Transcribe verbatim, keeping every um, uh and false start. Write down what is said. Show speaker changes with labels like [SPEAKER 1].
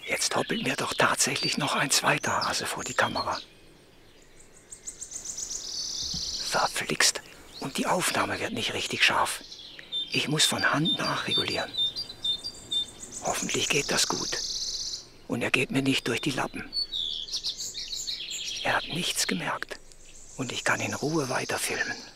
[SPEAKER 1] Jetzt hoppelt mir doch tatsächlich noch ein zweiter Hase vor die Kamera. Verflixt. Und die Aufnahme wird nicht richtig scharf. Ich muss von Hand nachregulieren. Hoffentlich geht das gut. Und er geht mir nicht durch die Lappen. Er hat nichts gemerkt. Und ich kann in Ruhe weiterfilmen.